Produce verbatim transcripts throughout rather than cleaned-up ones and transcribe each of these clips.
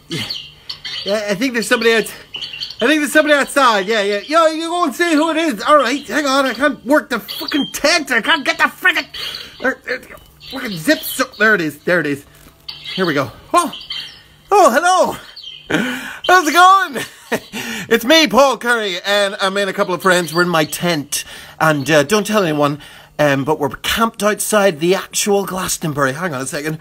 Yeah, yeah, I think there's somebody out. I think there's somebody outside. Yeah, yeah. Yo, you go and see who it is. All right, hang on. I can't work the fucking tent. I can't get the frickin' there, there, fucking zip. So there it is. There it is. Here we go. Oh, oh, hello. How's it going? It's me, Paul Currie, and I'm in a couple of friends. We're in my tent, and uh, don't tell anyone. Um, but we're camped outside the actual Glastonbury. Hang on a second.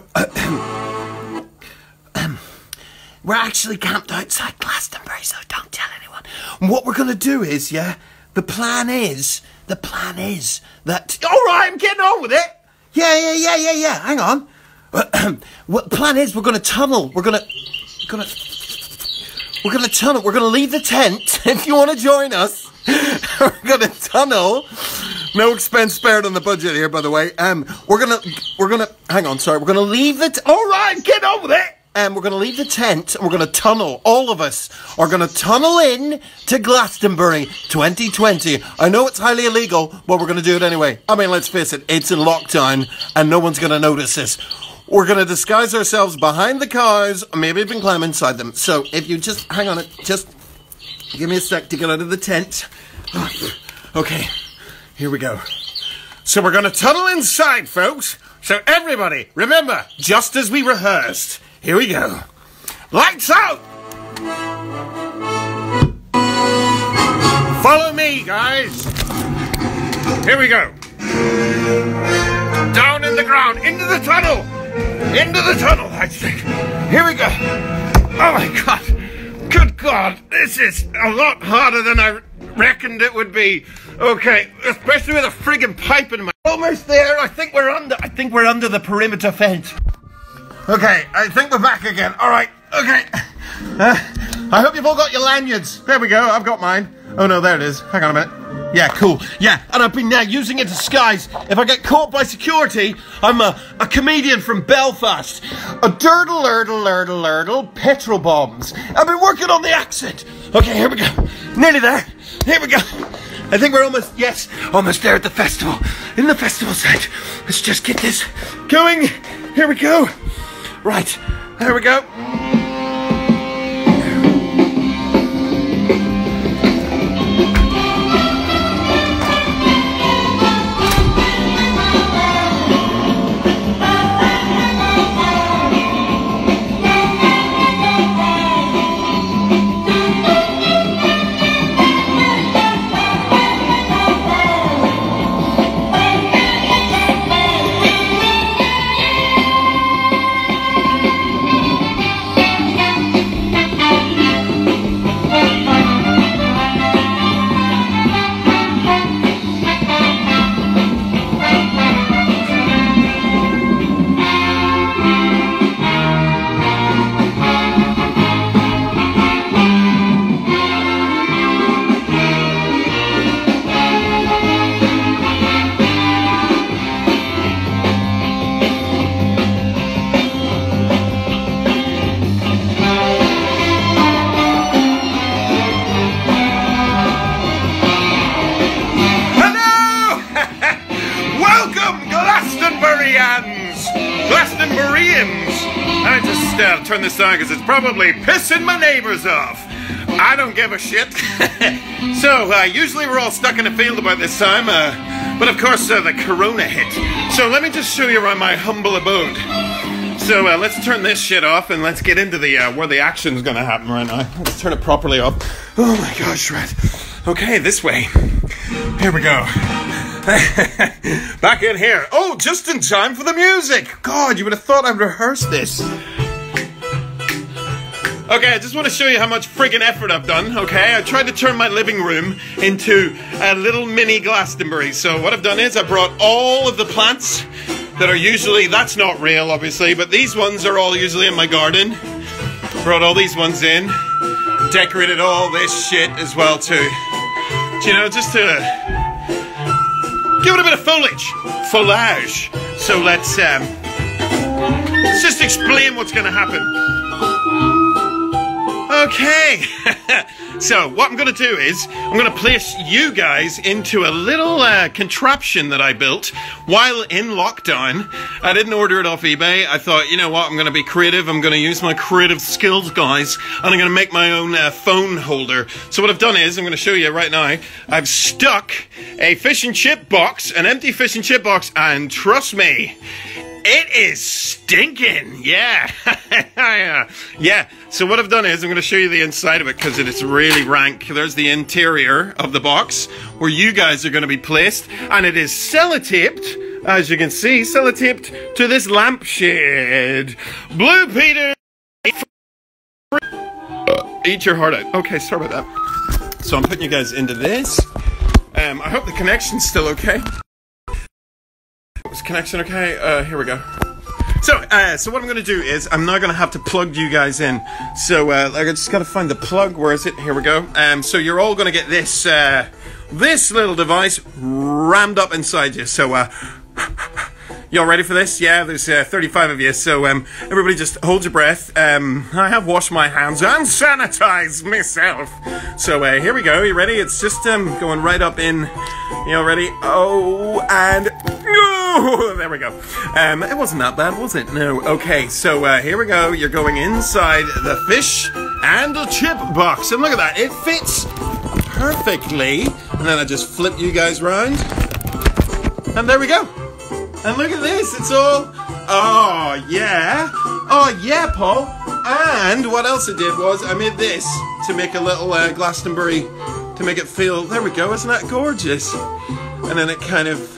We're actually camped outside Glastonbury, so don't tell anyone. And what we're going to do is, yeah, the plan is, the plan is that... All right, I'm getting on with it. Yeah, yeah, yeah, yeah, yeah. Hang on. What the plan is, we're going to tunnel. We're going to... Gonna, we're going to tunnel. We're going to leave the tent, if you want to join us. We're going to tunnel. No expense spared on the budget here, by the way. Um, we're going to... We're going to... Hang on, sorry. We're going to leave the... All right, get on with it. And we're going to leave the tent and we're going to tunnel. All of us are going to tunnel in to Glastonbury twenty twenty. I know it's highly illegal, but we're going to do it anyway. I mean, let's face it, it's in lockdown and no one's going to notice this. We're going to disguise ourselves behind the cars, maybe even climb inside them. So if you just, hang on, just give me a sec to get out of the tent. Okay, here we go. So we're going to tunnel inside, folks. So everybody, remember, just as we rehearsed. Here we go. Lights out! Follow me, guys. Here we go. Down in the ground, into the tunnel. Into the tunnel, I think. Here we go. Oh my God. Good God. This is a lot harder than I reckoned it would be. Okay, especially with a friggin' pipe in my... Almost there. I think we're under... I think we're under the perimeter fence. Okay, I think we're back again. All right, okay. Uh, I hope you've all got your lanyards. There we go, I've got mine. Oh no, there it is. Hang on a minute. Yeah, cool. Yeah, and I've been now uh, using it to disguise. If I get caught by security, I'm a, a comedian from Belfast. A durdle, urdle, urdle, urdle, petrol bombs. I've been working on the accent. Okay, here we go. Nearly there. Here we go. I think we're almost, yes, almost there at the festival. In the festival site. Let's just get this going. Here we go. Right, there we go. I just uh, turn this on because it's probably pissing my neighbors off. I don't give a shit. So, uh, usually we're all stuck in a field about this time, uh, but of course uh, the corona hit. So let me just show you around my humble abode. So uh, let's turn this shit off and let's get into the uh, where the action's gonna happen right now. Let's turn it properly up. Oh my gosh, right. Okay, this way. Here we go. Back in here. Oh, just in time for the music. God, you would have thought I'd rehearsed this. Okay, I just want to show you how much friggin' effort I've done, okay? I tried to turn my living room into a little mini Glastonbury. So what I've done is I brought all of the plants that are usually, that's not real, obviously, but these ones are all usually in my garden. Brought all these ones in. Decorated all this shit as well, too. You know, just to give it a bit of foliage. Foliage. So let's, um, let's just explain what's going to happen. Okay. So what I'm going to do is I'm going to place you guys into a little uh, contraption that I built while in lockdown. I didn't order it off eBay. I thought, you know what, I'm going to be creative. I'm going to use my creative skills, guys, and I'm going to make my own uh, phone holder. So what I've done is, I'm going to show you right now, I've stuck a fish and chip box, an empty fish and chip box, and trust me, it is stinking. Yeah. Yeah. So what I've done is I'm going to show you the inside of it because it is really rank. There's the interior of the box where you guys are going to be placed, and it is sellotaped, as you can see, sellotaped to this lampshade. Blue Peter, eat your heart out. Okay, sorry about that. So I'm putting you guys into this. Um, I hope the connection's still okay. Is connection okay? Uh, here we go. So, uh, so what I'm going to do is I'm now going to have to plug you guys in. So, uh, I just got to find the plug. Where is it? Here we go. Um, so you're all going to get this, uh, this little device rammed up inside you. So, uh, you all ready for this? Yeah, there's uh, thirty-five of you. So, um, everybody just hold your breath. Um, I have washed my hands and sanitized myself. So, uh, here we go. You ready? It's just um, going right up in. You all ready? Oh, and. Oh, there we go. Um, it wasn't that bad, was it? No. Okay, so uh, here we go. You're going inside the fish and the chip box. And look at that. It fits perfectly. And then I just flip you guys around. And there we go. And look at this. It's all... Oh, yeah. Oh, yeah, Paul. And what else I did was I made this to make a little uh, Glastonbury, to make it feel... There we go. Isn't that gorgeous? And then it kind of...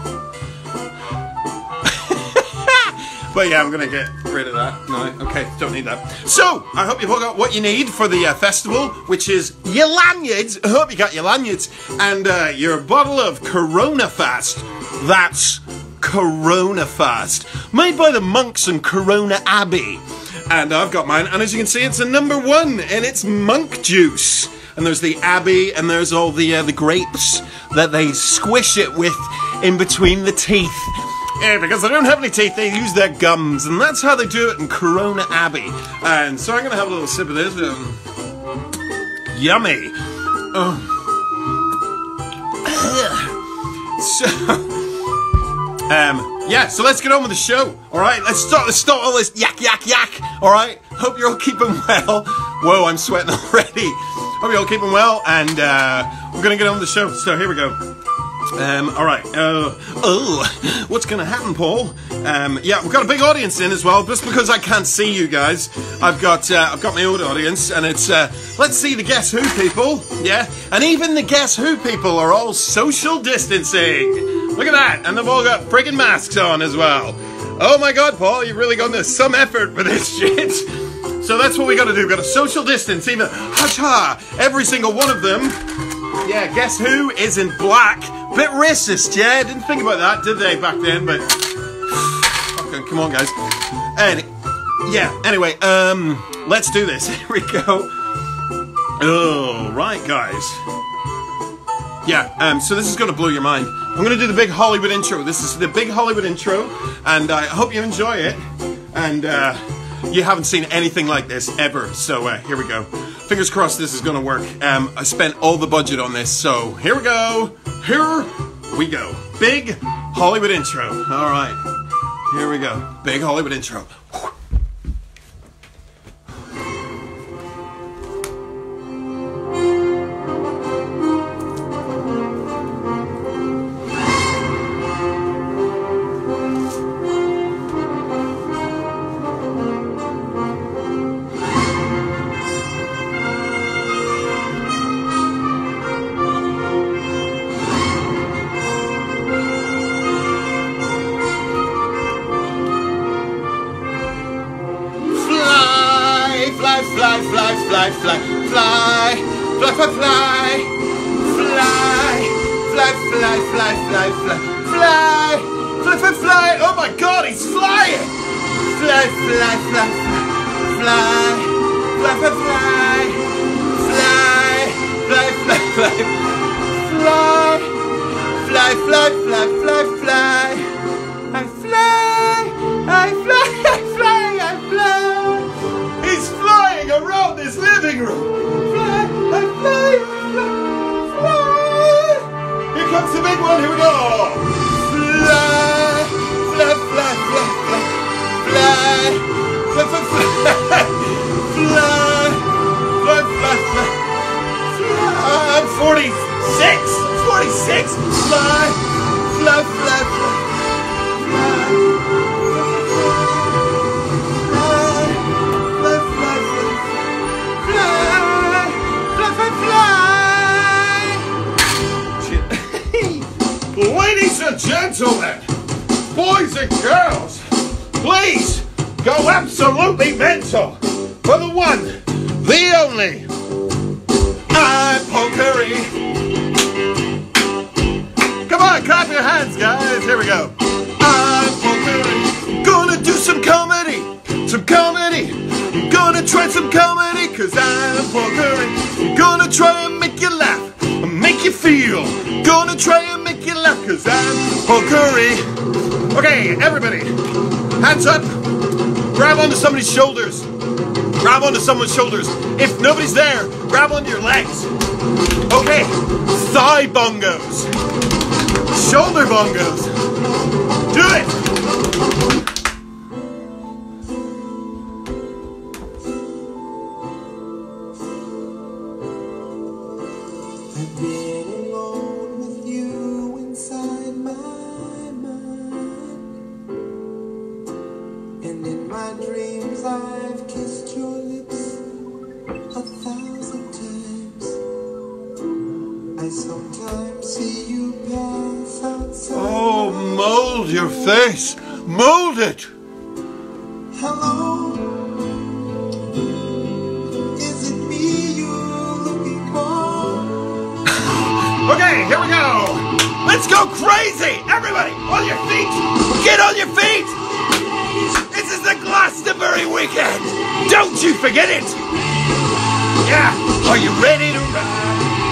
But yeah, I'm gonna get rid of that. No, okay, don't need that. So, I hope you've all got what you need for the uh, festival, which is your lanyards. I hope you got your lanyards. And uh, your bottle of Corona Fast. That's Corona Fast. Made by the monks in Corona Abbey. And I've got mine, and as you can see, it's a number one, and it's monk juice. And there's the Abbey, and there's all the, uh, the grapes that they squish it with in between the teeth. Yeah, because they don't have any teeth, they use their gums, and that's how they do it in Corona Abbey. And so I'm going to have a little sip of this. Um, yummy. Oh. So, um, yeah, so let's get on with the show. All right, let's start. Let's start all this yak, yak, yak. All right, hope you're all keeping well. Whoa, I'm sweating already. Hope you're all keeping well, and uh, we're going to get on with the show. So here we go. Um, alright, uh, oh, what's gonna happen, Paul? Um, yeah, we've got a big audience in as well, just because I can't see you guys. I've got, uh, I've got my own audience, and it's, uh, let's see the Guess Who people, yeah? And even the Guess Who people are all social distancing. Look at that, and they've all got friggin' masks on as well. Oh my god, Paul, you've really gone to some effort for this shit. So that's what we gotta do, we've gotta social distance, even, ha-ha, every single one of them. Yeah, Guess Who is in black. Bit racist, yeah? Didn't think about that, did they, back then? But okay, come on, guys. And yeah, anyway, um, let's do this. Here we go. Oh, right, guys. Yeah, um, so this is going to blow your mind. I'm going to do the big Hollywood intro. This is the big Hollywood intro, and I hope you enjoy it. And uh, you haven't seen anything like this ever, so uh, here we go. Fingers crossed this is going to work. Um, I spent all the budget on this, so here we go. Here we go. Big Hollywood intro. All right. Here we go. Big Hollywood intro. Fly, fly, fly, fly, fly, fly, fly, fly, fly, fly, fly, fly, fly, fly, fly, fly, fly, fly. Oh my God, he's flying! Fly, fly, fly, fly, fly, fly, fly, fly, fly, fly, fly, fly, fly, fly, fly, fly. I fly, I fly, I fly, I fly. He's flying around this living room. Fly, I fly. fly, fly, fly, fly. I'm forty-six, forty-six, fly, fly, fly, fly. Ladies and gentlemen, boys and girls, please go absolutely mental for the one, the only, I'm Paul Currie. Come on, clap your hands, guys. Here we go. I'm Paul Currie. Gonna do some comedy, some comedy. Gonna try some comedy, cause I'm Paul Currie. Gonna try and make you laugh, make you feel. Gonna try and make you laugh, cause I'm Paul Currie. Okay, everybody, hands up. Grab onto somebody's shoulders. Grab onto someone's shoulders. If nobody's there, grab onto your legs. Okay, thigh bongos. Shoulder bongos. Do it. I've been alone with you inside my mind, and in my dreams I've kissed your lips a thousand times. I sometimes see you pass outside. Oh, mold your face. Mold it. Hello. Okay, here we go. Let's go crazy. Everybody, on your feet. Get on your feet. This is the Glastonbury weekend. Don't you forget it. Yeah, are you ready to ride?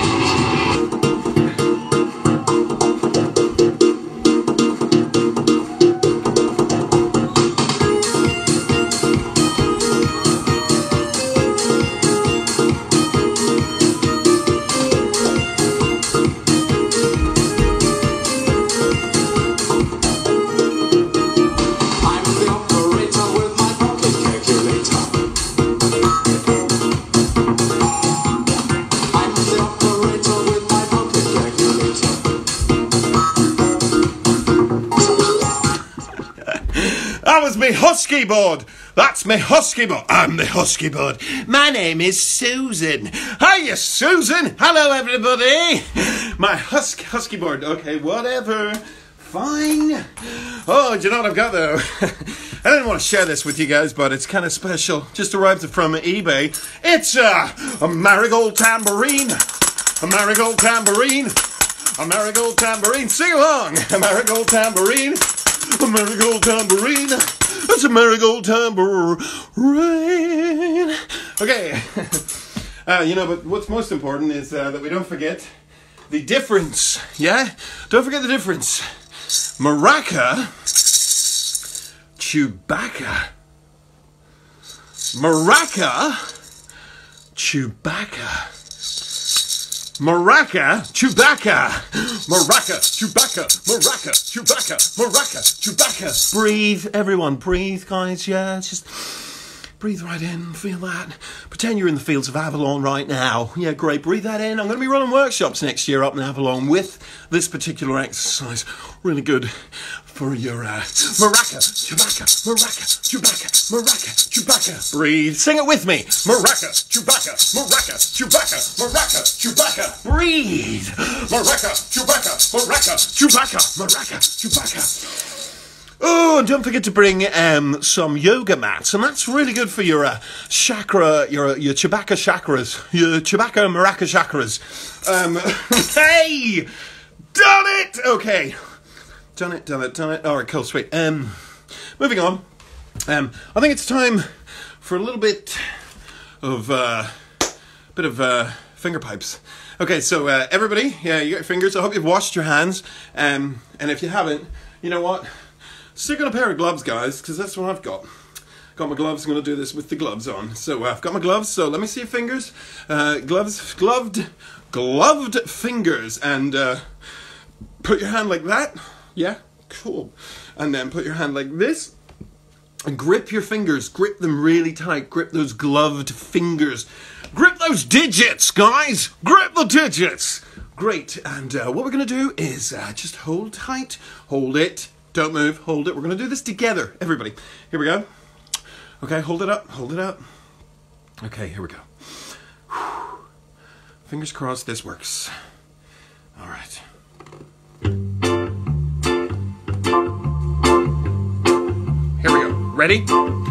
That was me husky board. That's me husky board. I'm the husky board. My name is Susan. Hiya, Susan. Hello, everybody. My husky husky board. Okay, whatever. Fine. Oh, do you know what I've got though? I didn't want to share this with you guys, but it's kind of special. Just arrived from eBay. It's uh, a marigold tambourine. A marigold tambourine. A marigold tambourine. Sing along. A marigold tambourine. A marigold tambourine. It's a marigold tambourine. Okay. Uh, you know, but what's most important is uh, that we don't forget the difference. Yeah? Don't forget the difference. Maraca. Chewbacca. Maraca. Chewbacca. Maraca, Chewbacca, Maraca, Chewbacca, Maraca, Chewbacca, Maraca, Chewbacca. Breathe, everyone, breathe, guys, yeah, just breathe right in, feel that. Pretend you're in the fields of Avalon right now. Yeah, great, breathe that in. I'm going to be running workshops next year up in Avalon with this particular exercise. Really good for your uh, Maraca, Chewbacca, Maraca, Chewbacca, Maraca, Chewbacca. Breathe. Sing it with me. Maraca, Chewbacca, Maraca, Chewbacca, Maraca, Chewbacca. Breathe. Maraca, Chewbacca, Maraca, Chewbacca, Maraca, Chewbacca. Oh, and don't forget to bring um, some yoga mats, and that's really good for your uh, chakra, your your Chewbacca chakras, your Chewbacca Maraca chakras. Um, hey, done it. Okay. Done it, done it, done it. All right, cool, sweet. Um, moving on. Um, I think it's time for a little bit of uh, bit of uh, finger pipes. Okay, so uh, everybody, yeah, you got your fingers. I hope you've washed your hands. Um, and if you haven't, you know what? Stick on a pair of gloves, guys, because that's what I've got. Got my gloves. I'm going to do this with the gloves on. So uh, I've got my gloves. So let me see your fingers. Uh, gloves, gloved, gloved fingers, and uh, put your hand like that. Yeah, cool. And then put your hand like this. And grip your fingers. Grip them really tight. Grip those gloved fingers. Grip those digits, guys. Grip the digits. Great. And uh, what we're going to do is uh, just hold tight. Hold it. Don't move. Hold it. We're going to do this together. Everybody. Here we go. Okay, hold it up. Hold it up. Okay, here we go. Whew. Fingers crossed this works. All right. Here we go. Ready?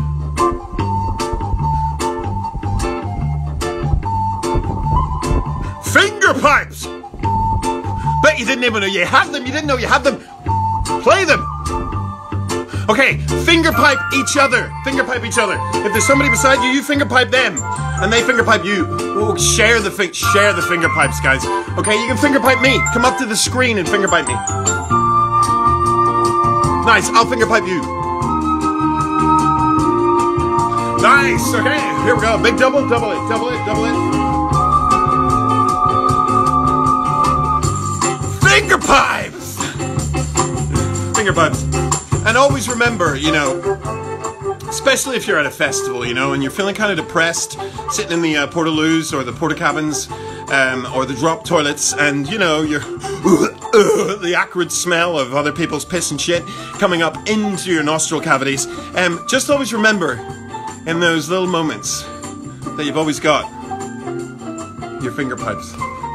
Finger pipes! Bet you didn't even know you had them. You didn't know you had them. Play them. Okay, finger pipe each other. Finger pipe each other. If there's somebody beside you, you finger pipe them. And they finger pipe you. Oh, share the fi- share the finger pipes, guys. Okay, you can finger pipe me. Come up to the screen and finger pipe me. Nice, I'll finger pipe you. Nice, okay, here we go. Big double, double it, double it, double it. Finger pipes! Finger pipes. And always remember, you know, especially if you're at a festival, you know, and you're feeling kind of depressed, sitting in the uh, portaloos or the porta cabins um, or the drop toilets, and, you know, you're uh, the acrid smell of other people's piss and shit coming up into your nostril cavities. Um, just always remember, in those little moments, that you've always got your finger pipes.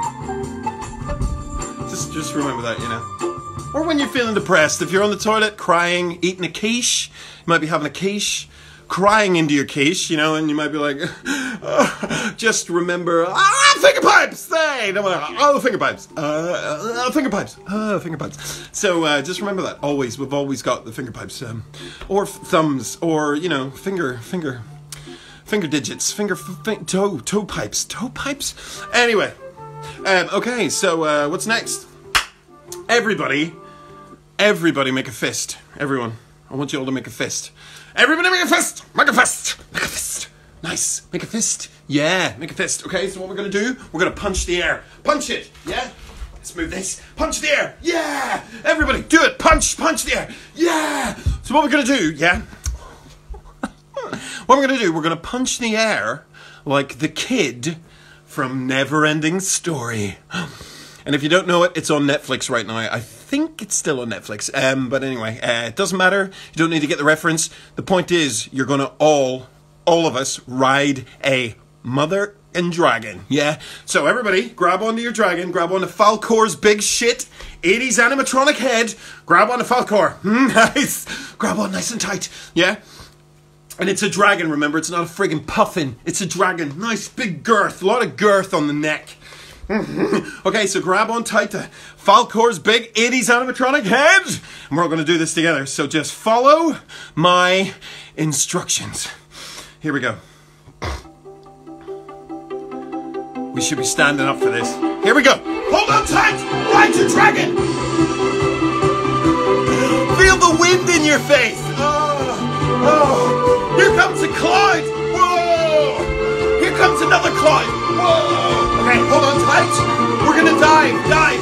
Just, just remember that, you know. Or when you're feeling depressed, if you're on the toilet crying, eating a quiche, you might be having a quiche, crying into your quiche, you know, and you might be like, oh, just remember, ah, finger pipes! Hey, no, oh, finger pipes, uh, uh, finger pipes, uh, finger pipes. So uh, just remember that, always, we've always got the finger pipes, um, or thumbs, or, you know, finger, finger, finger digits, finger, f- toe, toe pipes, toe pipes? Anyway, um, okay, so uh, what's next? Everybody, everybody make a fist. Everyone, I want you all to make a fist. Everybody make a fist! Make a fist! Make a fist! Nice. Make a fist. Yeah, make a fist. Okay, so what we're going to do, we're going to punch the air. Punch it, yeah? Let's move this. Punch the air. Yeah! Everybody, do it. Punch, punch the air. Yeah! So what we're going to do, yeah? What we're going to do, we're going to punch the air like the kid from Never-Ending Story. And if you don't know it, it's on Netflix right now. I think it's still on Netflix. Um, but anyway, uh, it doesn't matter. You don't need to get the reference. The point is, you're going to all, all of us, ride a mother and dragon. Yeah? So everybody, grab onto your dragon. Grab onto Falcor's big shit eighties animatronic head. Grab onto Falcor. Nice. Grab on nice and tight. Yeah? And it's a dragon, remember? It's not a friggin' puffin. It's a dragon. Nice big girth. A lot of girth on the neck. Okay, so grab on tight to Falcor's big eighties animatronic head. And we're all going to do this together. So just follow my instructions. Here we go. We should be standing up for this. Here we go. Hold on tight. Ride your dragon. Feel the wind in your face. Oh, oh. Here comes a cloud. Whoa. Here comes another cloud. Whoa. Okay, hold on tight. We're gonna dive, dive.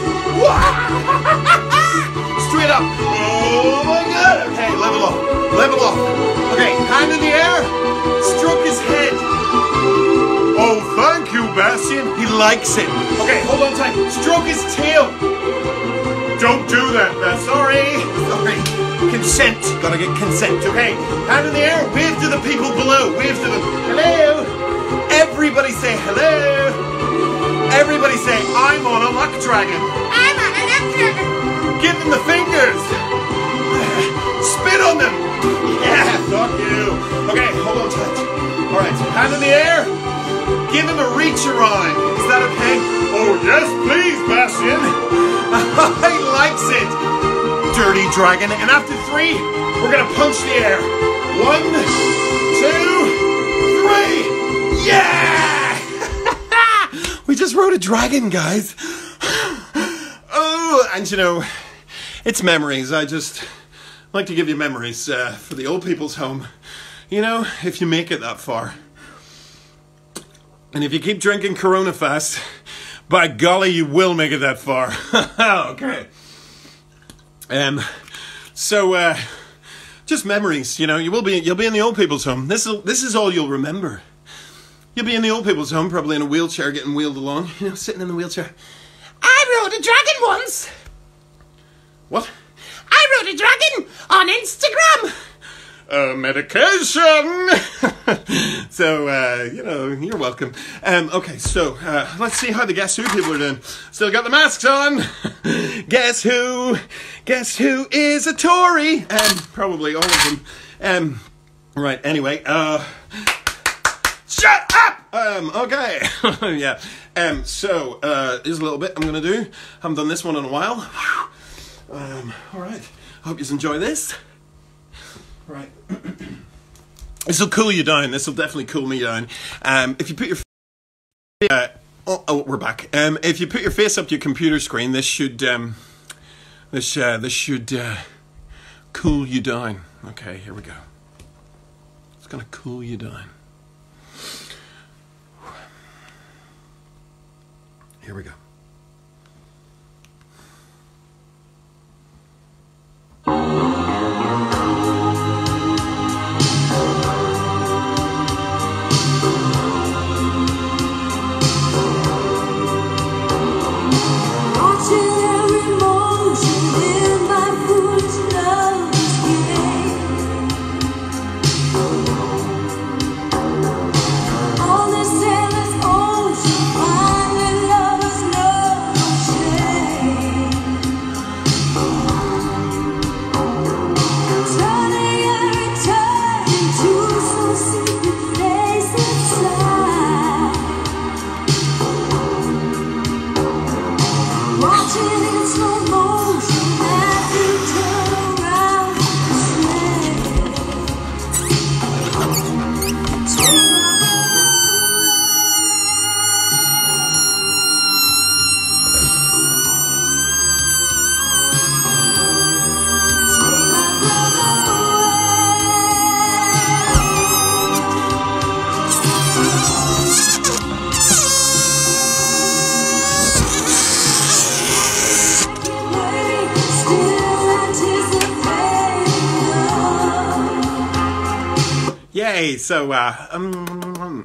Straight up. Oh my god. Okay, level off, level off. Okay, hand in the air. Stroke his head. Oh, thank you, Bastian. He likes it. Okay, hold on tight. Stroke his tail. Don't do that. Uh, sorry. Sorry. Consent. Gotta get consent. Okay, hand in the air. Wave to the people below. Wave to them. Hello. Everybody say hello. Everybody say, I'm on a luck dragon. I'm on a luck dragon. Give them the fingers. Spit on them. Yeah, fuck you. Okay, hold on tight. All right, hand in the air. Give him a reach around. Is that okay? Oh, yes, please, Bastian. He likes it. Dirty dragon. And after three, we're going to punch the air. One, two, three. Yeah! We just rode a dragon, guys. Oh, and you know, it's memories. I just like to give you memories uh, for the old people's home. You know, if you make it that far. And if you keep drinking Corona fast, by golly, you will make it that far. Okay. Um, so, uh, just memories. You know, you will be. You'll be in the old people's home. This is this is all you'll remember. You'll be in the old people's home, probably in a wheelchair, getting wheeled along. You know, sitting in the wheelchair. I rode a dragon once. What? I rode a dragon on Instagram. Uh, medication. So, uh, you know, you're welcome. Um, okay, so, uh, let's see how the Guess Who people are doing. Still got the masks on. Guess who? Guess who is a Tory? Um, probably all of them. Um, right, anyway, uh, shut up! Um, okay. Yeah. Um, so, uh, here's a little bit I'm gonna do. Haven't done this one in a while. Um, alright. Hope you enjoy this. Right. This will cool you down. This will definitely cool me down. Um, if you put your uh, oh, oh, we're back. Um, if you put your face up to your computer screen, this should um, this uh, this should uh, cool you down. Okay, here we go. It's gonna cool you down. Here we go. Yay, so, uh, um,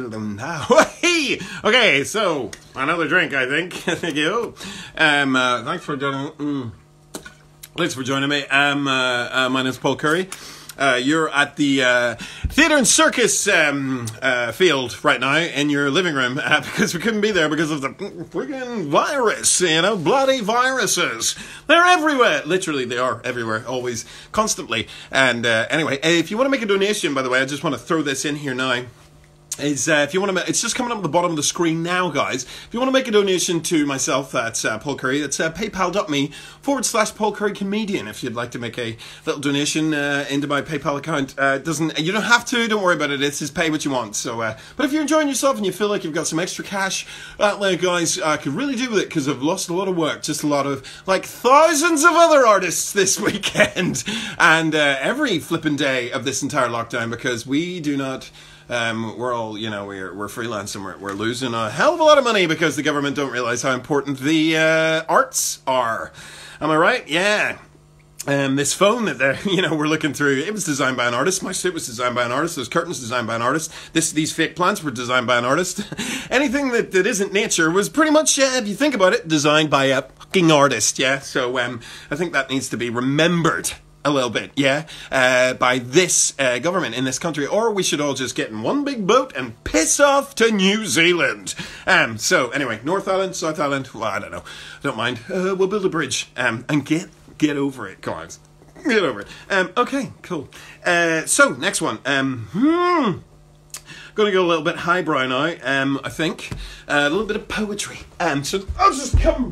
okay, so, another drink, I think. Thank you. Um, uh, thanks for joining, mm, thanks for joining me. Um, uh, uh, my name's Paul Currie. Uh, you're at the, uh, theatre and circus, um, uh, field right now in your living room, uh, because we couldn't be there because of the freaking virus, you know, bloody viruses. They're everywhere. Literally, they are everywhere, always, constantly. And, uh, anyway, if you want to make a donation, by the way, I just want to throw this in here now. Is uh, if you want to, it's just coming up at the bottom of the screen now, guys. If you want to make a donation to myself, that's uh, Paul Currie. That's uh, paypal.me forward slash Paul Currie comedian. If you'd like to make a little donation uh, into my PayPal account, uh, doesn't you don't have to. Don't worry about it. It's just pay what you want. So, uh, but if you're enjoying yourself and you feel like you've got some extra cash, that uh, guys, I uh, could really do with it because I've lost a lot of work. Just a lot of like thousands of other artists this weekend, and uh, every flipping day of this entire lockdown because we do not. Um, we're all, you know, we're, we're freelance and we're, we're losing a hell of a lot of money because the government don't realize how important the uh, arts are. Am I right? Yeah. Um, this phone that they're, you know, we're looking through, it was designed by an artist. My suit was designed by an artist. Those curtains designed by an artist. This, these fake plants were designed by an artist. Anything that, that isn't nature was pretty much, uh, if you think about it, designed by a fucking artist. Yeah. So, um, I think that needs to be remembered. A little bit, yeah, uh, by this uh, government in this country, or we should all just get in one big boat and piss off to New Zealand. Um, so anyway, North Island, South Island, well, I don't know, don't mind. Uh, we'll build a bridge um, and get get over it, guys. Get over it. Um, okay, cool. Uh, so next one. Um, hmm. Gonna go a little bit highbrow now. Um, I think uh, a little bit of poetry. Um, so I'll just come.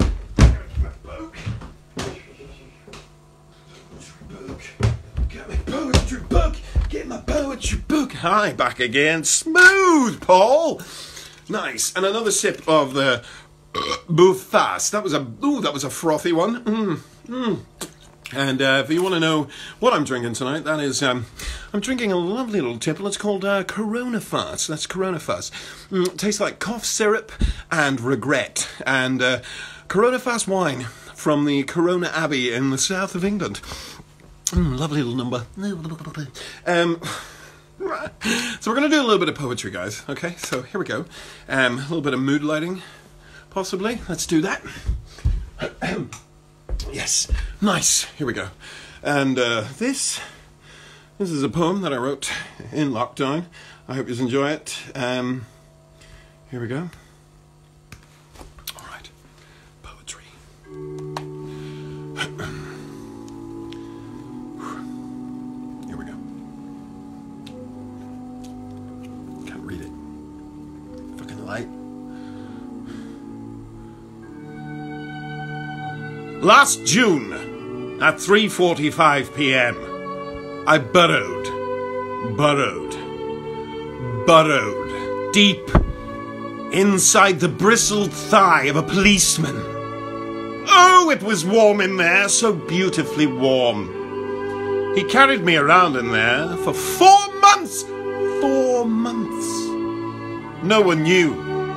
Get my poetry book. Get my poetry book. Hi, back again. Smooth, Paul. Nice. And another sip of the uh, Buffas. That was a ooh, that was a frothy one. Mm, mm. And uh, if you want to know what I'm drinking tonight, that is, um, I'm drinking a lovely little tipple. It's called uh, Corona Fast. That's Corona Fast. Mm, it tastes like cough syrup and regret. And uh, Corona Fast wine from the Corona Abbey in the south of England. Mm, lovely little number. Um, so we're going to do a little bit of poetry, guys. Okay, so here we go. Um, a little bit of mood lighting, possibly. Let's do that. Yes, nice. Here we go. And uh, this, this is a poem that I wrote in lockdown. I hope you enjoy it. Um, here we go. All right, poetry. Here we go. Can't read it. Fucking light. Last June, at three forty-five p m, I burrowed, burrowed, burrowed deep inside the bristled thigh of a policeman. Oh, it was warm in there, so beautifully warm. He carried me around in there for four months, four months. No one knew,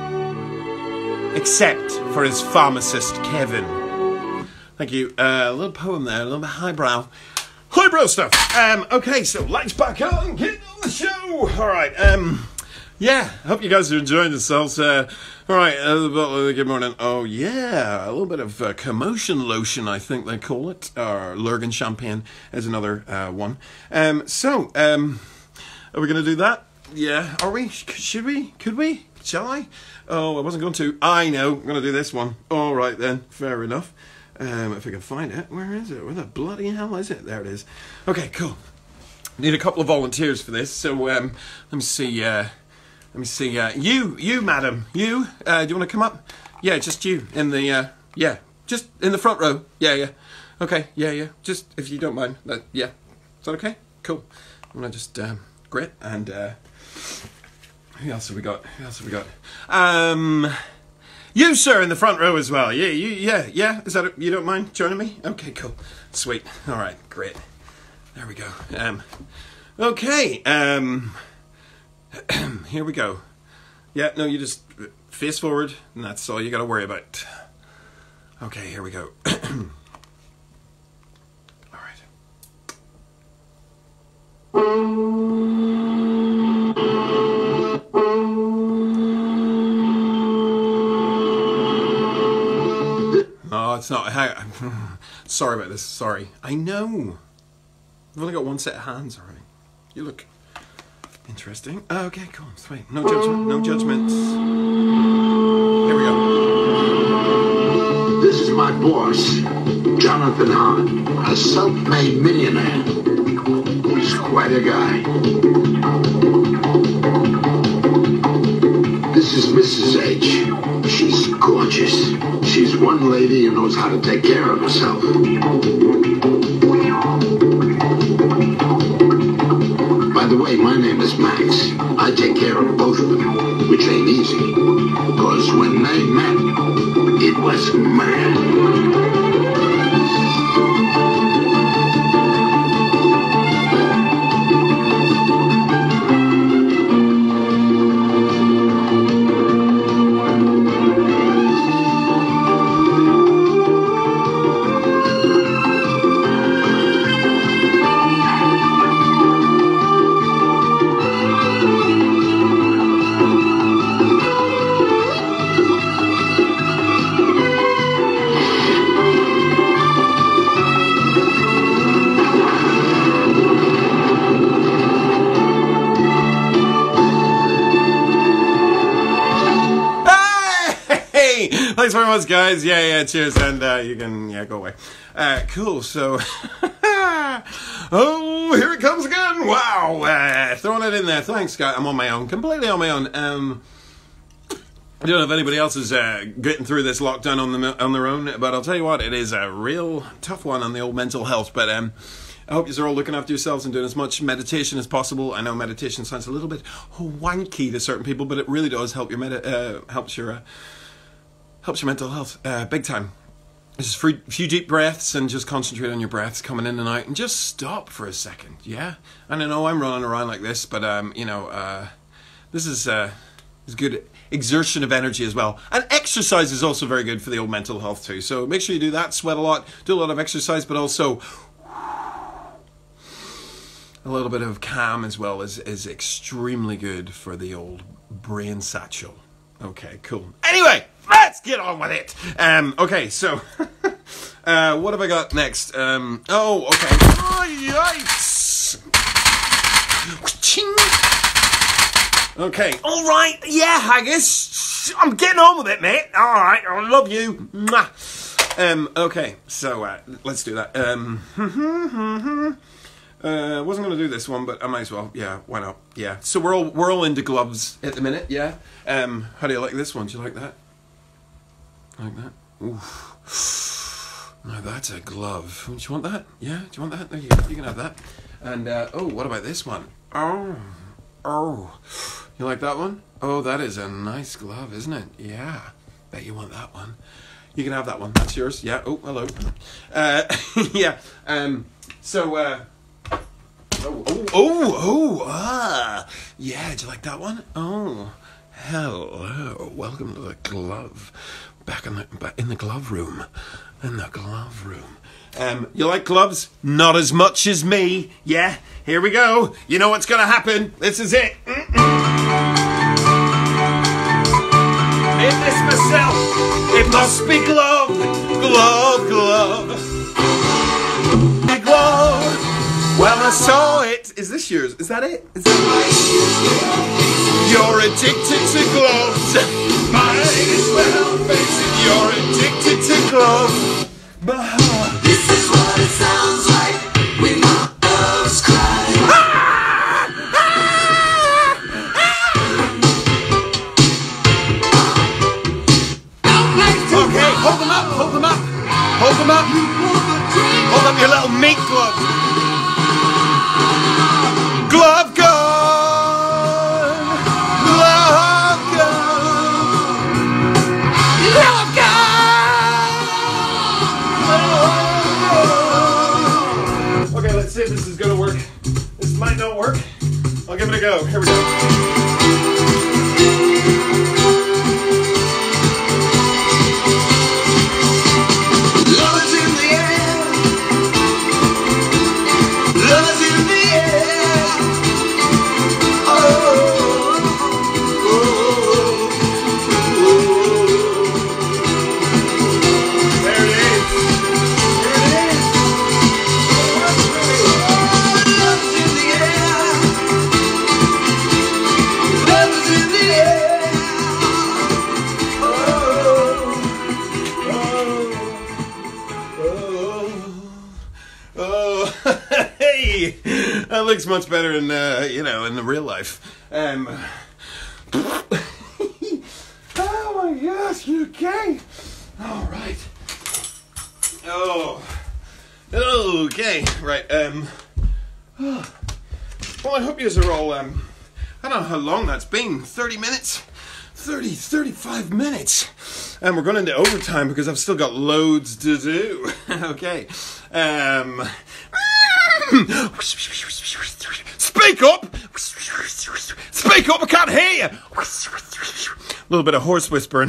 except for his pharmacist, Kevin. Thank you. Uh, a little poem there, a little bit highbrow. Highbrow stuff. Um, okay, so lights back on, get on the show. All right. Um, yeah, I hope you guys are enjoying yourselves. Uh, all right, uh, good morning. Oh, yeah, a little bit of uh, commotion lotion, I think they call it. Or Lurgan champagne is another uh, one. Um, so, um, are we going to do that? Yeah, are we? Should we? Could we? Shall I? Oh, I wasn't going to. I know, I'm going to do this one. All right, then. Fair enough. Um, if I can find it. Where is it? Where the bloody hell is it? There it is. Okay, cool. Need a couple of volunteers for this. So, um, let me see. Uh, let me see. Uh, you, you, madam. You. Uh, do you want to come up? Yeah, just you in the. Uh, yeah, just in the front row. Yeah, yeah. Okay. Yeah, yeah. Just if you don't mind. Uh, yeah. Is that okay? Cool. I'm gonna just um, grit and. Uh, who else have we got? Who else have we got? Um. You, sir, in the front row as well. Yeah, you, yeah, yeah. Is that, a, you don't mind joining me? Okay, cool. Sweet. All right, great. There we go. Um, okay. Um, here we go. Yeah, no, you just face forward, and that's all you got to worry about. Okay, here we go. All right. No, it's not. Sorry about this. Sorry. I know. I've only got one set of hands already. You look interesting. Okay, cool. Sweet. No judgment. No judgment. Here we go. This is my boss, Jonathan Hahn, a self-made millionaire. He's quite a guy. This is Missus H. She's gorgeous. She's one lady who knows how to take care of herself. By the way, my name is Max. I take care of both of them, which ain't easy. Because when they met, it was mad. Thanks very much, guys. Yeah, yeah, cheers, and uh, you can, yeah, go away. Uh, cool, so, oh, here it comes again. Wow, uh, throwing it in there. Thanks, guys. I'm on my own, completely on my own. Um, I don't know if anybody else is uh, getting through this lockdown on, the, on their own, but I'll tell you what, it is a real tough one on the old mental health, but um, I hope you're all looking after yourselves and doing as much meditation as possible. I know meditation sounds a little bit wanky to certain people, but it really does help your, medi- uh, helps your, uh, helps your mental health, uh, big time. Just a few deep breaths and just concentrate on your breaths coming in and out and just stop for a second, yeah? And I know I'm running around like this, but, um, you know, uh, this is, uh, is good exertion of energy as well. And exercise is also very good for the old mental health too. So make sure you do that, sweat a lot, do a lot of exercise, but also a little bit of calm as well is, is extremely good for the old brain satchel. Okay, cool. Anyway, let's get on with it. Um, okay, so, uh, what have I got next? Um, oh, okay. Oh, yikes. Okay, all right. Yeah, Haggis. I'm getting on with it, mate. All right, I love you. Mwah. Um, okay, so uh, let's do that. Um, Uh, wasn't going to do this one, but I might as well. Yeah, why not? Yeah. So we're all we're all into gloves at the minute. Yeah. Um, how do you like this one? Do you like that? Like that? Oof. Now that's a glove. Do you want that? Yeah. Do you want that? There you go. You can have that. And uh, oh, what about this one? Oh, oh. You like that one? Oh, that is a nice glove, isn't it? Yeah. Bet you want that one. You can have that one. That's yours. Yeah. Oh, hello. Uh, yeah. Um. So. Uh, Oh, oh, oh, oh, ah, yeah, do you like that one? Oh, hello, welcome to the glove, back in the, back in the glove room, in the glove room. Um, you like gloves? Not as much as me, yeah, here we go, you know what's gonna happen, this is it. Mm-mm. Made this myself, it must be glove, glove, glove, a glove. Well, I saw it. Is this yours? Is that it? Is that it? You're addicted to gloves. Might as well face it. You're addicted to gloves. This is what it sounds like when my gloves cry. Ah! Ah! Okay, hold them up. Hold them up. Hold them up. Hold up your little meat gloves. Glove gun, glove gun, glove gun. Okay, let's see if this is gonna work. This might not work. I'll give it a go. Here we go. That looks much better in, uh, you know, in the real life. Um, oh my gosh, you okay? All right. Oh, okay, right. Um, well, I hope you are all. Um, I don't know how long that's been. Thirty minutes, thirty, thirty-five minutes, and we're going into overtime because I've still got loads to do. Okay. Um. Speak up! Speak up! I can't hear you! A little bit of horse whispering.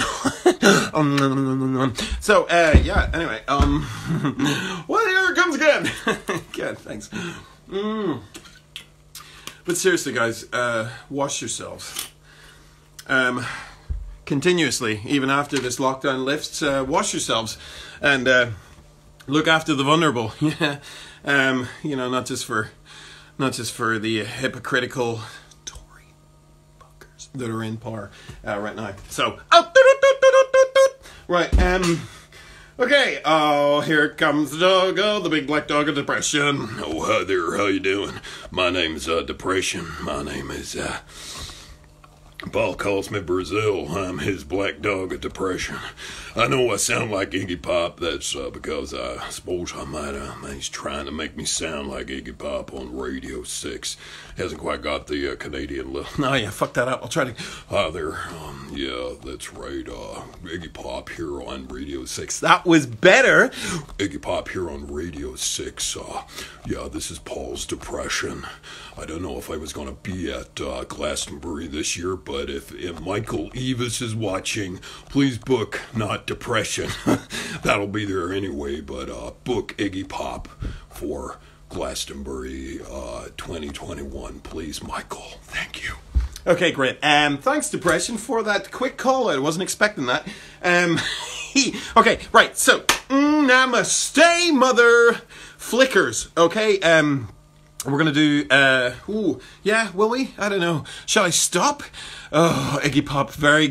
So, uh, yeah, anyway, um, well, here it comes again. Good, thanks. Mm. But seriously, guys, uh, wash yourselves. Um, continuously, even after this lockdown lifts, uh, wash yourselves. And, uh, look after the vulnerable. Yeah. Um, you know, not just for, not just for the hypocritical Tory fuckers that are in power uh, right now. So, oh, right, um, okay. Oh, here comes the dog, oh, the big black dog of depression. Oh, hi there, how you doing? My name is uh, Depression. My name is uh, Paul calls me Brazil. I'm his black dog of depression. I know I sound like Iggy Pop. That's uh, because I suppose I might uh, he's trying to make me sound like Iggy Pop on Radio six. Hasn't quite got the uh, Canadian look. No, yeah, fuck that up. I'll try to... Hi there. Um, yeah, that's right. Uh, Iggy Pop here on Radio six. That was better. Iggy Pop here on Radio six. Uh, yeah, this is Paul's Depression. I don't know if I was going to be at uh, Glastonbury this year, but if, if Michael Eavis is watching, please book Not Depression. That'll be there anyway, but uh, book Iggy Pop for Glastonbury uh, twenty twenty-one, please, Michael. Thank you. Okay, great. Um, thanks, Depression, for that quick call out. I wasn't expecting that. Um, okay, right. So, mm, namaste, mother flickers. Okay. Um, we're gonna do. Uh, ooh, yeah. Will we? I don't know. Shall I stop? Oh, Iggy Pop, very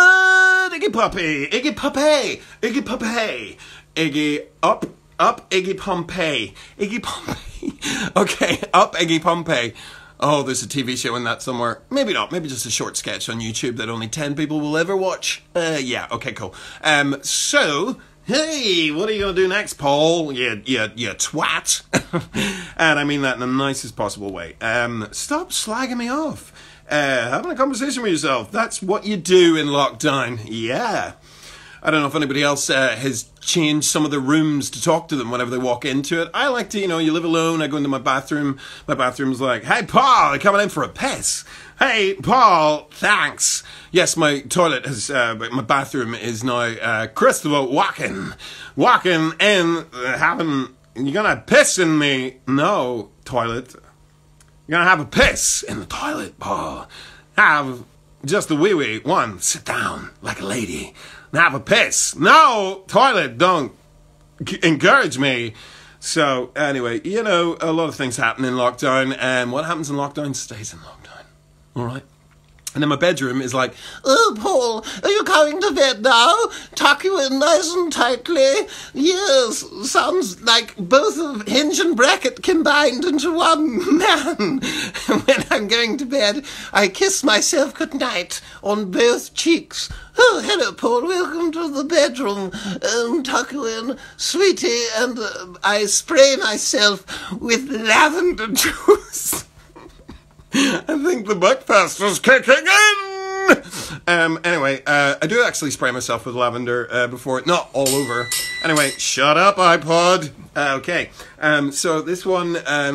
good. Iggy Poppy, Iggy Poppy, Iggy Poppy, Iggy up. Up Iggy Pompey. Iggy Pompey. Okay, up Iggy Pompey. Oh, there's a T V show in that somewhere. Maybe not. Maybe just a short sketch on YouTube that only ten people will ever watch. Uh, yeah, okay, cool. Um, so, hey, what are you going to do next, Paul? You, you, you twat. And I mean that in the nicest possible way. Um, stop slagging me off. Uh, having a conversation with yourself. That's what you do in lockdown. Yeah. I don't know if anybody else uh, has changed some of the rooms to talk to them whenever they walk into it. I like to, you know, you live alone, I go into my bathroom, my bathroom's like, hey, Paul, you coming in for a piss? Hey, Paul, thanks. Yes, my toilet has, uh, my bathroom is now uh, Christopher walking, walking in, uh, having, you're gonna piss in me. No, toilet. You're gonna have a piss in the toilet, Paul. Have just a wee-wee. One, sit down like a lady. Have a piss. No, toilet, don't encourage me. So, anyway, you know, a lot of things happen in lockdown, and what happens in lockdown stays in lockdown. All right? And then my bedroom is like, oh, Paul, are you going to bed now? Tuck you in nice and tightly. Yes, sounds like both of Hinge and Bracket combined into one man. When I'm going to bed, I kiss myself goodnight on both cheeks. Oh, hello, Paul. Welcome to the bedroom. Um, tuck you in, sweetie, and uh, I spray myself with lavender juice. I think the buckfaster's kicking in! Um, anyway, uh, I do actually spray myself with lavender uh, before, not all over. Anyway, shut up, iPod. Uh, okay, um, so this one, um,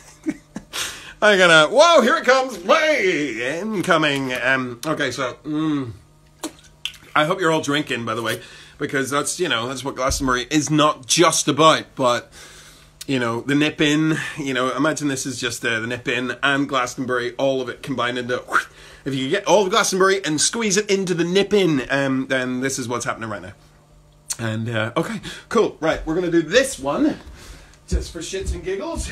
I'm gonna, whoa, here it comes, play, incoming. Um, okay, so, mm, I hope you're all drinking, by the way, because that's, you know, that's what Glastonbury is not just about, but... You know, the nip in, you know, imagine this is just uh, the nip in and Glastonbury, all of it combined into, if you get all of Glastonbury and squeeze it into the nip in, um, then this is what's happening right now. And, uh, okay, cool, right, we're going to do this one, just for shits and giggles.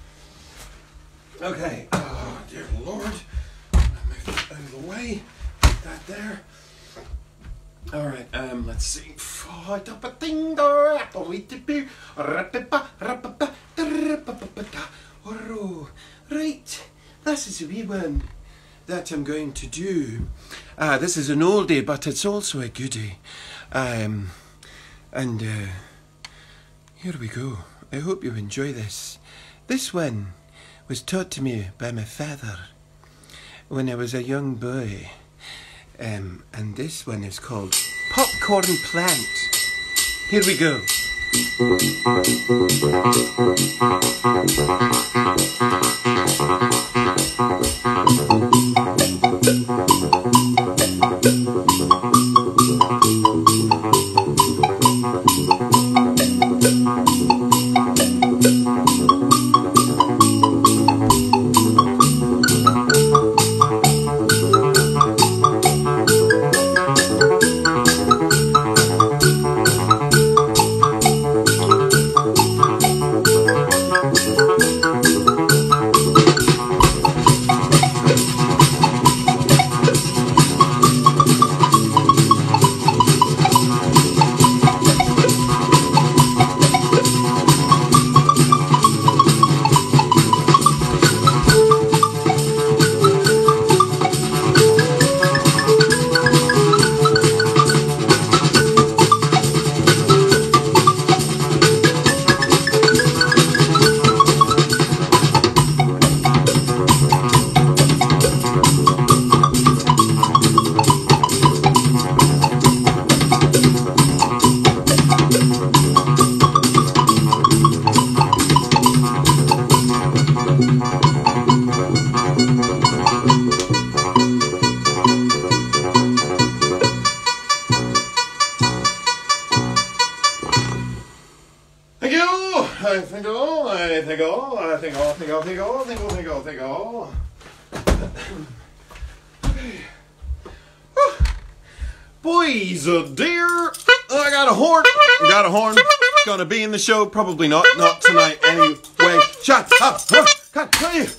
Okay, oh, dear Lord, move that out of the way, put that there. Alright, um, let's see. Right, this is a wee one that I'm going to do. Uh, this is an oldie, but it's also a goodie. Um, and uh, here we go. I hope you enjoy this. This one was taught to me by my father when I was a young boy. Um, and this one is called Popcorn Plant. Here we go. think all, I think all, think all, think all, think all, think all, think all. Okay. Boys, oh dear, I got a horn, I got a horn, gonna be in the show, probably not, not tonight anyway. Shut up, can't tell you.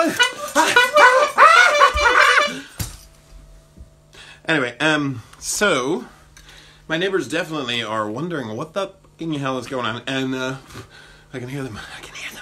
Anyway, um, so, my neighbors definitely are wondering what the fucking hell is going on, and, uh, I can hear them, I can hear them.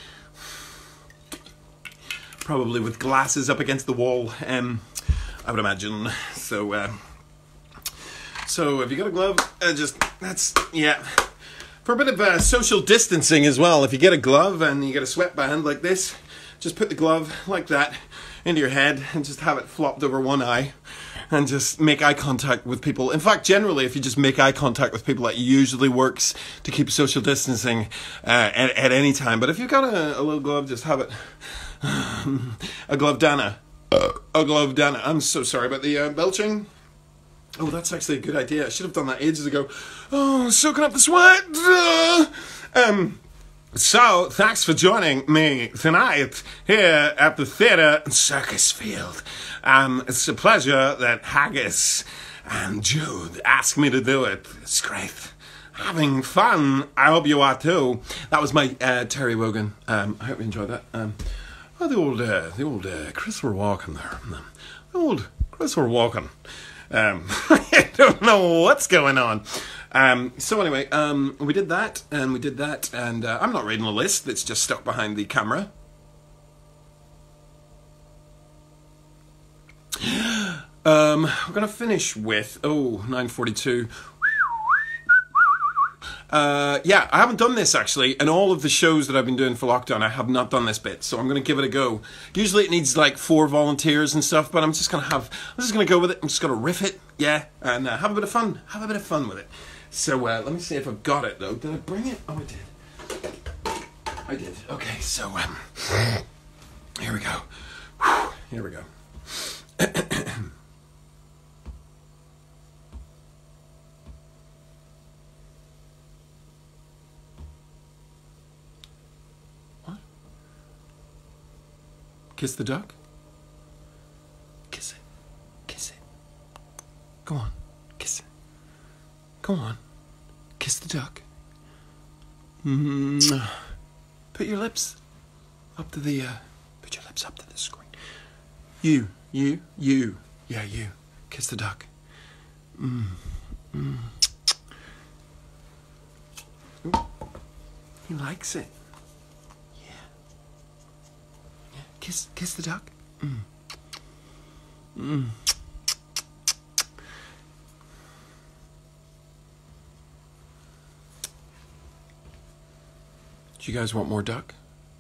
Probably with glasses up against the wall, um, I would imagine, so, uh, so if you got a glove, uh, just, that's, yeah, for a bit of, uh, social distancing as well, if you get a glove and you get a sweatband like this, just put the glove like that into your head and just have it flopped over one eye. And just make eye contact with people. In fact, generally, if you just make eye contact with people, that usually works to keep social distancing uh, at, at any time. But if you've got a, a little glove, just have it. A glove Dana. Uh, a glove Dana. I'm so sorry about the uh, belching. Oh, that's actually a good idea. I should have done that ages ago. Oh, soaking up the sweat. Uh, um... So, thanks for joining me tonight here at the Theatre Circus Field. Um, it's a pleasure that Haggis and Jude asked me to do it. It's great. Having fun. I hope you are too. That was my uh, Terry Wogan. Um, I hope you enjoyed that. Um, oh, the old, uh, the old uh, Christopher Walken there. The old Christopher Walken. Um, I don't know what's going on. Um, so anyway, um, we did that, and we did that, and uh, I'm not reading a list that's just stuck behind the camera. Um, we're going to finish with, oh, nine forty-two. Uh, yeah, I haven't done this actually. In all of the shows that I've been doing for lockdown, I have not done this bit, so I'm going to give it a go. Usually it needs like four volunteers and stuff, but I'm just going to have, I'm just going to go with it. I'm just going to riff it, yeah, and uh, have a bit of fun. Have a bit of fun with it. So uh, let me see if I've got it though. Did I bring it? Oh, I did. I did. Okay, so um, here we go. Here we go. What? Kiss the duck? Kiss it. Kiss it. Go on. Kiss it. Go on. Kiss the duck. Mm-hmm. Put your lips up to the, uh, put your lips up to the screen. You, you, you. Yeah, you. Kiss the duck. Mm. Mm. Ooh. He likes it. Yeah. Yeah. Kiss, kiss the duck. Mm. Mm. Do you guys want more duck?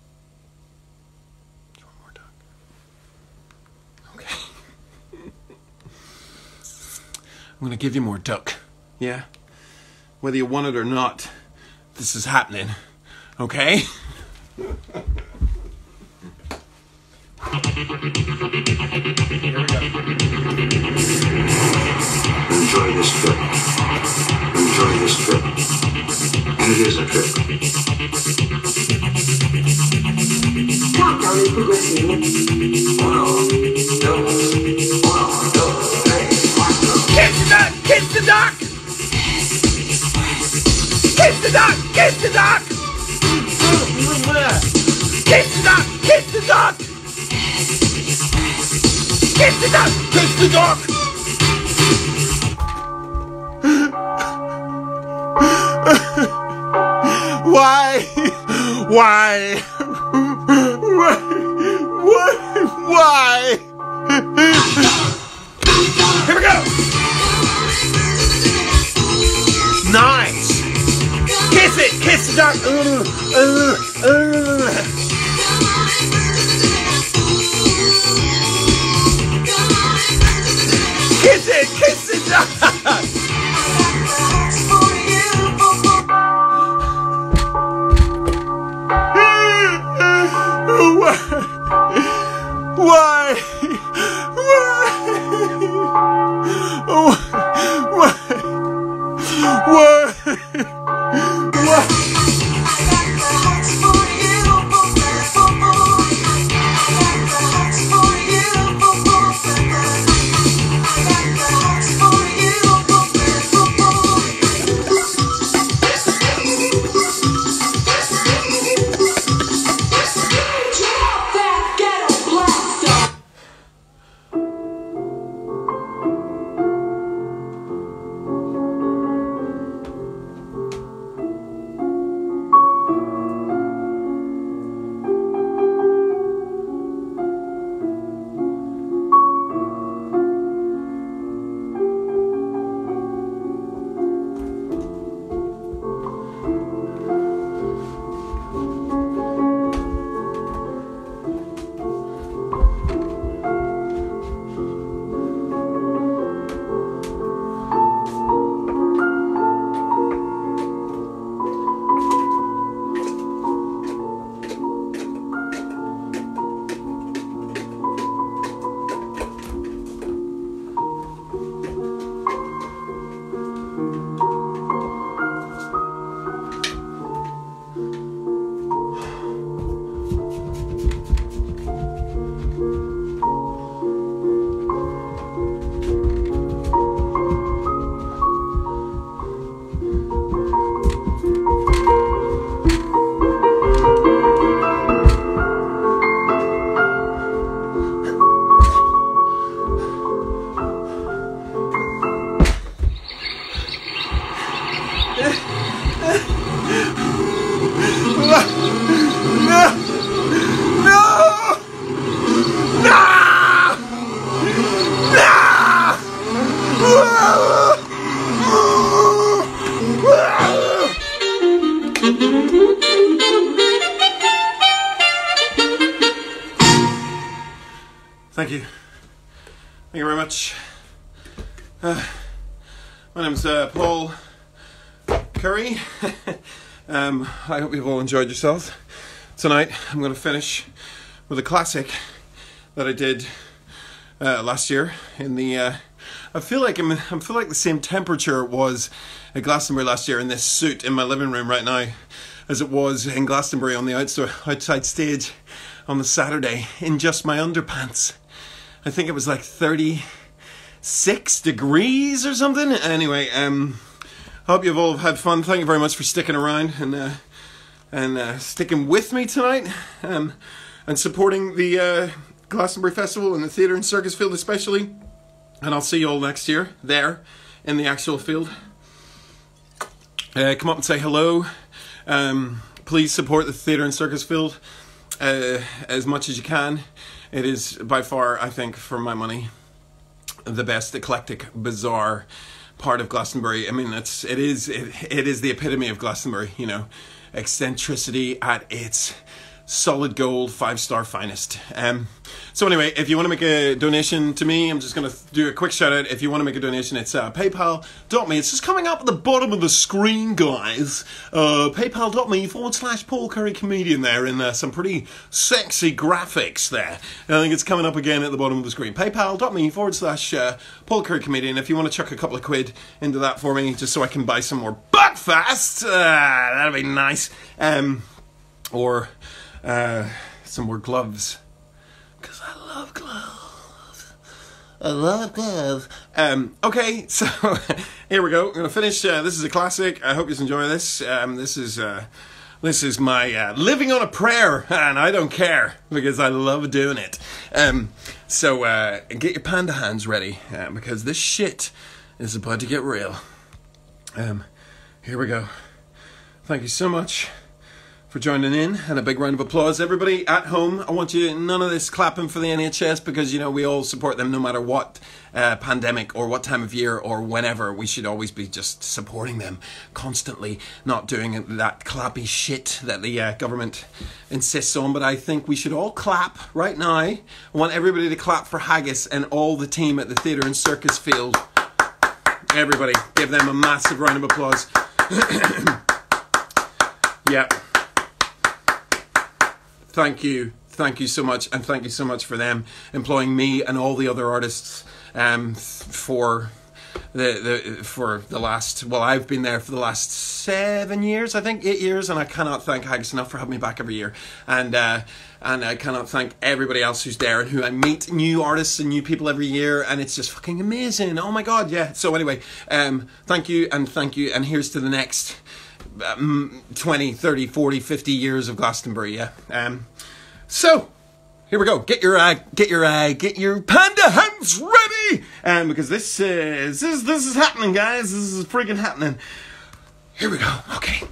Do you want more duck? Okay. I'm gonna give you more duck. Yeah? Whether you want it or not, this is happening. Okay? Here we go. Enjoy this trip. Enjoy this trip. And it is a trip. Countdown is progressing. Uno, dos, uno, dos, tres, cuatro. Kiss the duck! Kiss the duck! Kiss the duck! Kiss the duck! Kiss the duck! Kiss the duck! Kiss the duck! Kiss the duck! Why? Why? Why? Why? Here we go! Nice! Kiss it! Kiss the duck! Uh, uh, uh. Kiss it! Kiss the duck! Why? Why? Why? Why? Why? Why? Thank you very much. Uh, my name's uh, Paul Currie. um, I hope you've all enjoyed yourselves. Tonight I'm going to finish with a classic that I did uh, last year in the... Uh, I feel like I'm, I feel like the same temperature it was at Glastonbury last year in this suit in my living room right now as it was in Glastonbury on the outside stage on the Saturday in just my underpants. I think it was like thirty-six degrees or something. Anyway, um, hope you've all had fun. Thank you very much for sticking around and uh, and uh, sticking with me tonight, um, and supporting the uh, Glastonbury Festival and the theatre and circus field especially. And I'll see you all next year there in the actual field. Uh, come up and say hello. Um, please support the theatre and circus field uh, as much as you can. It is by far, I think, for my money, the best eclectic, bizarre part of Glastonbury. I mean, it's it is it, it is the epitome of Glastonbury. You know, eccentricity at its solid gold, five star finest. Um, so anyway, if you want to make a donation to me, I'm just going to do a quick shout out. If you want to make a donation, it's uh, paypal dot me. It's just coming up at the bottom of the screen, guys. Uh, paypal dot me forward slash Paul Currie Comedian there, in uh, some pretty sexy graphics there. I think it's coming up again at the bottom of the screen. paypal dot me forward slash uh, Paul Currie Comedian. If you want to chuck a couple of quid into that for me, just so I can buy some more breakfast, uh, that'd be nice. Um, or... Uh, some more gloves, because I love gloves. I love gloves. Um, okay, so here we go. I'm gonna finish. Uh, this is a classic. I hope you enjoy this. Um, this is uh, this is my uh, living on a prayer, and I don't care because I love doing it. Um, so uh, get your panda hands ready, uh, because this shit is about to get real. Um, here we go. Thank you so much for joining in, and a big round of applause. Everybody at home, I want you, none of this clapping for the N H S, because, you know, we all support them no matter what uh, pandemic or what time of year or whenever. We should always be just supporting them constantly, not doing that clappy shit that the uh, government insists on. But I think we should all clap right now. I want everybody to clap for Haggis and all the team at the theatre and circus field. Everybody, give them a massive round of applause. Yeah. Thank you, thank you so much, and thank you so much for them employing me and all the other artists um, for the the for the last. Well, I've been there for the last seven years, I think, eight years, and I cannot thank Haggis enough for having me back every year. And uh, and I cannot thank everybody else who's there and who I meet new artists and new people every year, and it's just fucking amazing. Oh my god, yeah. So anyway, um, thank you and thank you, and here's to the next Um, twenty, thirty, forty, fifty years of Glastonbury, yeah. Um, so, here we go. Get your, uh, get your, uh, get your panda hands ready! Um, because this is, this is, this is happening, guys. This is freaking happening. Here we go. Okay.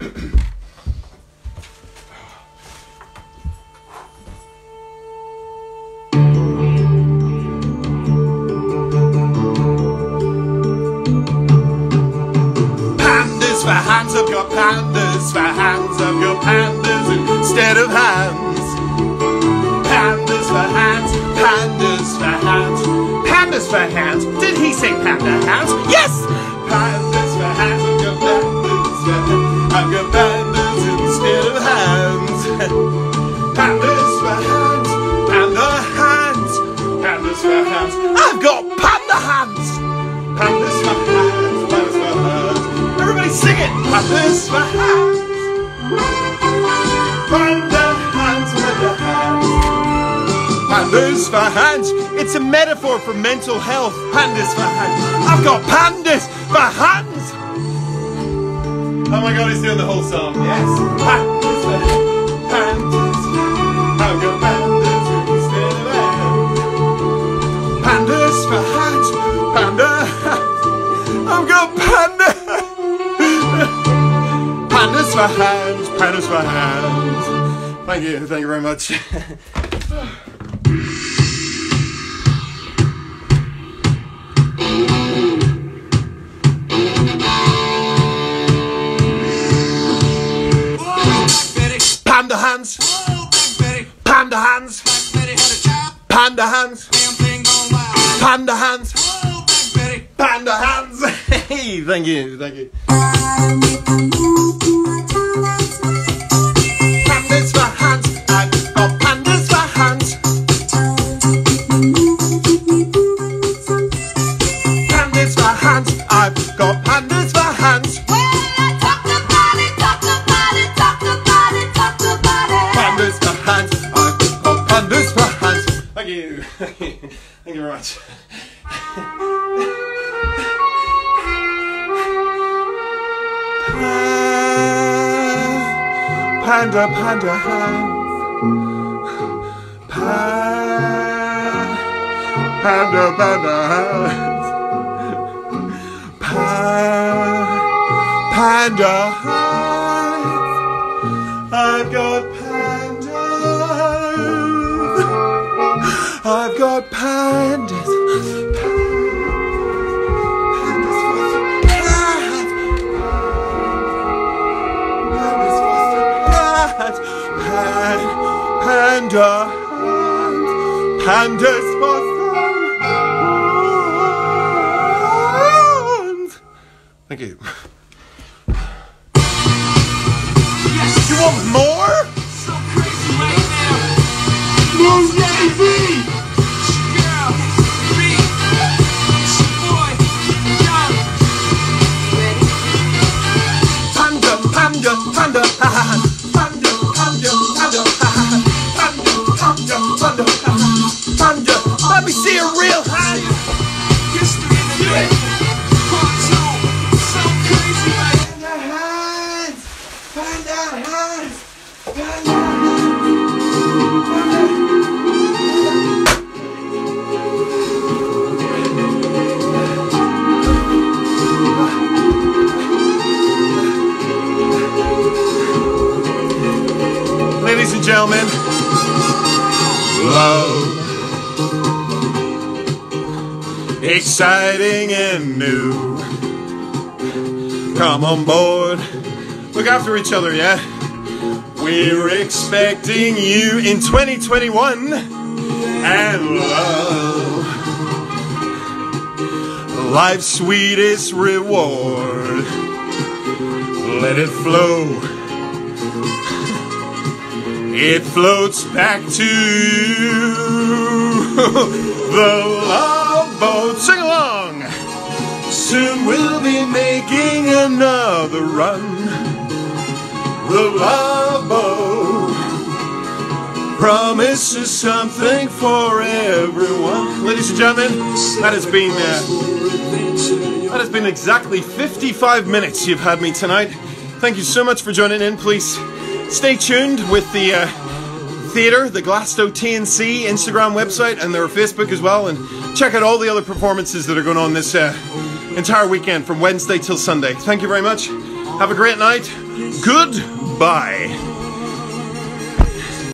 For hands, I've got pandas. For hands, I've got pandas instead of hands. Pandas for hands, pandas for hands, pandas for hands. Did he say panda hands? Yes! Pandas for hands, I've got pandas for hands. I've got pandas instead of hands. Pandas for hands, panda hands, pandas for hands. I've got panda hands. Pandas for hands, pandas for hands. Everybody sing it! Pandas for hands! Panda hands, panda hands. Pandas for hands! It's a metaphor for mental health. Pandas for hands. I've got pandas for hands! Oh my god, he's doing the whole song. Yes. Pandas for hands. Pandas for hands. I've got pandas instead of hands. Pandas for hands. Panda hands. I've got panda hands. Pandas for hands, pandas for hands. Thank you, thank you very much. Panda hands, panda hands, panda hands, Panda hands. Panda hands. Hey, thank you, thank you. Pandas for hands. I've got pandas for hands. Pandas for hands. I've got pandas for hands. Talk about it, talk about it, talk about it, talk about it. Pandas for hands. I've got pandas for hands. Thank you. Thank you very much. Panda, panda hands. Pa panda, panda hands. Pa panda hands. I've got pandas. I've got pandas. Panda hands, pandas for hands. Thank you. Yes, You want more? so crazy right now. No, baby! It's your girl, me, it's your boy, Young. Ready? Panda, panda, panda, ha ha ha. Panda, panda, panda, ha ha ha. Panda, panda, panda, ha ha ha. Panda, let me see a real hand. History in the making. Part two. So crazy right now. Panda hands, panda hands, panda hands. Ladies and gentlemen, love, exciting and new. Come on board, look after each other, yeah? We're expecting you in twenty twenty-one, and love, life's sweetest reward. Let it flow. It floats back to the love boat. Sing along. Soon we'll be making another run. The love boat promises something for everyone. Ladies and gentlemen, that has been uh, that has been exactly fifty-five minutes you've had me tonight. Thank you so much for joining in. Please stay tuned with the uh, theatre, the Glasto T and C Instagram website and their Facebook as well, and check out all the other performances that are going on this uh, entire weekend from Wednesday till Sunday. Thank you very much. Have a great night. Goodbye.